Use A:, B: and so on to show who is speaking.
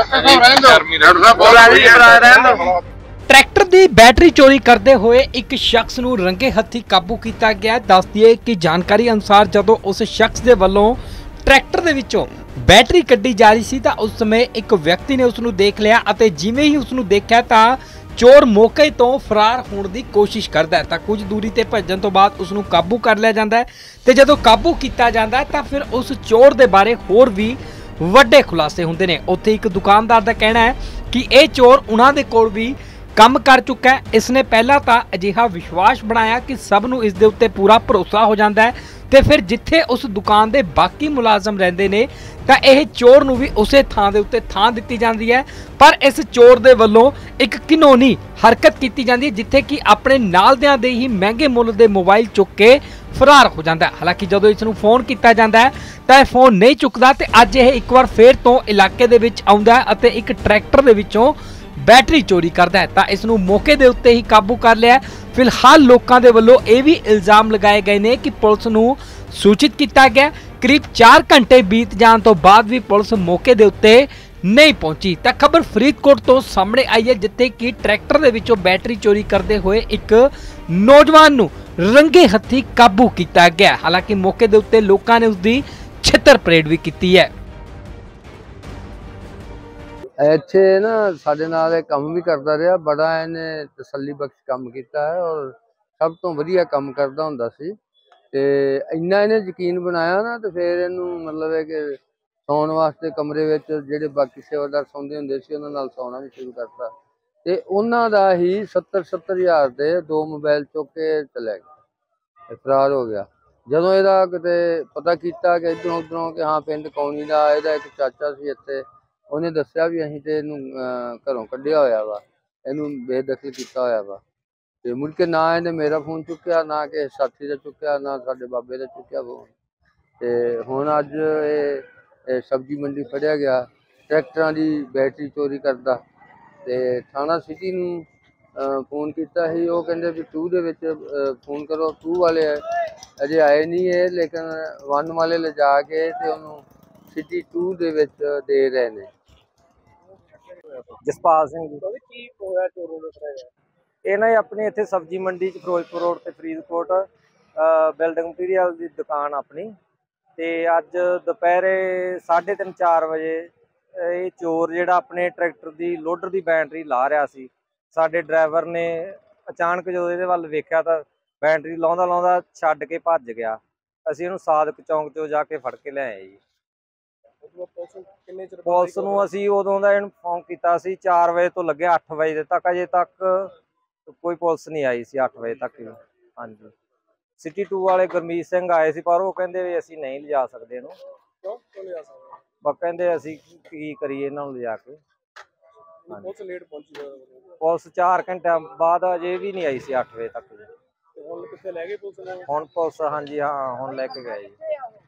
A: Tractor की battery चोरी करते हुए एक शख्स नूं रंगे हत्थी काबू किया गया। दस दिए कि जानकारी अनुसार जदों उस शख्स के वल्लों ट्रैक्टर दे विचों बैटरी कड्ढी जा रही सी तां उस समय एक व्यक्ति ने उसनूं देख लिया अते जिवें ही उसनूं देखा तां चोर मौके तो फरार होने की कोशिश करता है। कुछ दूरी ते भजन तो बाद उसनूं काबू कर लिया जाता है ते जदों काबू किया जाता है तां फिर उस चोर दे बारे होर भी वड्डे खुलासे हुंदे ने। उत्थे एक दुकानदार दा कहना है कि यह चोर उन्हां दे कोल भी काम कर चुका है। इसने पहला तो अजिहा विश्वास बनाया कि सब नूं इस दे उत्ते पूरा भरोसा हो जाता है ते फिर जिथे उस दुकान के बाकी मुलाजम रहिंदे ने तां यह चोर नूं भी उसे थां दे उत्ते थां दित्ती जाती है। पर इस चोर दे वल्लों एक घिनौनी हरकत की जाती है जिथे कि अपने नालदियां दे ही महंगे मुल दे मोबाइल चुक के फरार हो जाता है। हालांकि जदों इसनूं फोन किया जाता है तां यह फोन नहीं चुकदा ते अज यह एक बार फिर तो इलाके दे विच आउंदा है अते एक ट्रैक्टर दे विचों बैटरी चोरी करता है तां इसनूं मौके दे उत्ते ही काबू कर लिया। फिलहाल लोकां दे वल्लों यह भी इल्जाम लगाए गए ने कि पुलिस नूं सूचित किया गया। करीब 4 घंटे बीत जाने तो बाद भी पुलिस मौके दे उत्ते नहीं पहुंची। तां खबर फरीदकोट तो सामने आई है जिथे कि ट्रैक्टर दे विचों बैटरी चोरी करते हुए एक नौजवान नूं रंगे हत्थी काबू किया गया। हालांकि मौके दे उत्ते लोकां ने उसकी छित्तर परेड भी की है।
B: ਇੱਥੇ ਨਾ ਸਾਡੇ ਨਾਲ ਇਹ ਕੰਮ ਵੀ ਕਰਦਾ ਰਿਹਾ, ਬੜਾ ਇਹਨੇ ਤਸੱਲੀ ਬਖਸ਼ ਕੰਮ ਕੀਤਾ ਹੈ ਔਰ ਸਭ ਤੋਂ ਵਧੀਆ ਕੰਮ ਕਰਦਾ ਹੁੰਦਾ ਸੀ ਤੇ ਇੰਨਾ ਇਹਨੇ ਯਕੀਨ ਬਣਾਇਆ ਨਾ ਤੇ ਫਿਰ ਇਹਨੂੰ ਮਤਲਬ ਹੈ ਕਿ ਸੌਣ ਵਾਸਤੇ ਕਮਰੇ ਵਿੱਚ ਜਿਹੜੇ ਬਾਕੀ ਸੇਵਾਦਾਰ ਸੌਂਦੇ ਹੁੰਦੇ ਸੀ ਉਹਨਾਂ ਨਾਲ ਸੌਣਾ ਵੀ ਸ਼ੁਰੂ ਕਰਤਾ ਤੇ ਉਹਨਾਂ ਦਾ ਹੀ 70 ਹਜ਼ਾਰ ਦੇ 2 ਮੋਬਾਈਲ ਚੁੱਕ ਕੇ ਚਲੇ ਗਏ, ਫਰਾਰ ਹੋ ਗਿਆ। ਜਦੋਂ ਇਹਦਾ ਕਿਤੇ ਪਤਾ ਕੀਤਾ ਕਿ ਇੱਧਰੋਂ ਉੱਧਰੋਂ ਕਿ ਹਾਂ ਪਿੰਡ ਕੌਣੀ ਦਾ ਇਹਦਾ ਇੱਕ ਚਾਚਾ ਸੀ ਇੱਥੇ, ਉਹਨੇ ਦੱਸਿਆ ਵੀ ਅਸੀਂ ਤੇ ਇਹਨੂੰ ਘਰੋਂ ਕੱਢਿਆ ਹੋਇਆ ਵਾ, ਇਹਨੂੰ ਬੇਦਖਲ ਕੀਤਾ ਹੋਇਆ ਵਾ ਤੇ ਮੁੜ ਕੇ ਨਾ ਇਹਨੇ ਮੇਰਾ ਫੋਨ ਚੁੱਕਿਆ, ਨਾ ਕਿਸੇ ਸਾਥੀ ਦਾ ਚੁੱਕਿਆ, ਨਾ ਸਾਡੇ ਬਾਬੇ ਦਾ ਚੁੱਕਿਆ ਫੋਨ। ਤੇ ਹੁਣ ਅੱਜ ਇਹ ਸਬਜ਼ੀ ਮੰਡੀ ਫੜਿਆ ਗਿਆ ਟਰੈਕਟਰਾਂ ਦੀ ਬੈਟਰੀ ਚੋਰੀ ਕਰਦਾ ਤੇ ਥਾਣਾ ਸਿਟੀ ਨੂੰ ਫੋਨ ਕੀਤਾ ਸੀ। ਉਹ ਕਹਿੰਦੇ ਵੀ 2 ਦੇ ਵਿੱਚ ਫੋਨ ਕਰੋ। 2 ਵਾਲੇ ਅਜੇ ਆਏ ਨਹੀਂ ਹੈ ਲੇਕਿਨ 1 ਵਾਲੇ ਲਿਜਾ ਕੇ ਤੇ ਉਹਨੂੰ ਸਿਟੀ 2 ਦੇ ਵਿੱਚ ਦੇ ਰਹੇ ਨੇ।
C: ਜਸਪਾਲ ਸਿੰਘ ਜੀ ਕੀ ਹੋਇਆ ਚੋਰਾਂ ਦਾ ਫੜਿਆ? ਇਹ ਨਾ ਆਪਣੀ ਇੱਥੇ ਸਬਜ਼ੀ ਮੰਡੀ ਚ ਫਿਰੋਜ਼ਪੁਰ ਰੋਡ ਤੇ ਫਰੀਦਕੋਟ ਬਿਲਡਿੰਗ ਮਟੀਰੀਅਲ ਦੀ ਦੁਕਾਨ ਆਪਣੀ ਤੇ ਅੱਜ ਦੁਪਹਿਰੇ 3:30 4 ਵਜੇ ਇਹ ਚੋਰ ਜਿਹੜਾ ਆਪਣੇ ਟਰੈਕਟਰ ਦੀ ਲੋਡਰ ਦੀ ਬੈਟਰੀ ਲਾ ਰਿਹਾ ਸੀ, ਸਾਡੇ ਡਰਾਈਵਰ ਨੇ ਅਚਾਨਕ ਜਦੋਂ ਇਹਦੇ ਵੱਲ ਵੇਖਿਆ ਤਾਂ ਬੈਟਰੀ ਲਾਉਂਦਾ ਲਾਉਂਦਾ ਛੱਡ ਕੇ ਭੱਜ ਗਿਆ। ਅਸੀਂ ਇਹਨੂੰ ਸਾਦਕ ਚੌਂਕ ਚੋਂ ਜਾ ਕੇ ਫੜ ਕੇ ਲਿਆਏ ਜੀ। ਪੁਲਿਸ ਨੂੰ ਅਸੀਂ ਉਦੋਂ ਦਾ ਇਹਨੂੰ ਫੋਨ ਕੀਤਾ ਸੀ 4 ਵਜੇ ਤੋਂ ਲੱਗੇ 8 ਵਜੇ ਤੱਕ, ਅਜੇ ਤੱਕ ਕੋਈ ਪੁਲਿਸ ਨਹੀਂ ਆਈ ਸੀ 8 ਵਜੇ ਤੱਕ ਵੀ। ਹਾਂਜੀ ਸਿਟੀ 2 ਵਾਲੇ ਗੁਰਮੀਤ ਸਿੰਘ ਆਏ ਸੀ ਪਰ ਉਹ ਕਹਿੰਦੇ ਵੀ ਅਸੀਂ ਨਹੀਂ ਲਿਜਾ ਸਕਦੇ ਇਹਨੂੰ। ਬਸ ਕਹਿੰਦੇ ਅਸੀਂ ਕੀ ਕਰੀਏ ਇਹਨਾਂ ਨੂੰ ਲਿਜਾ ਕੇ। ਪੁਲਿਸ 4 ਘੰਟਿਆਂ ਬਾਅਦ ਅਜੇ ਵੀ ਨਹੀਂ ਆਈ ਸੀ 8 ਵਜੇ ਤੱਕ ਜੀ। ਹੁਣ ਪੁਲਿਸ ਹਾਂਜੀ ਹਾਂ ਹੁਣ ਲੈ ਕੇ ਗਏ ਜੀ।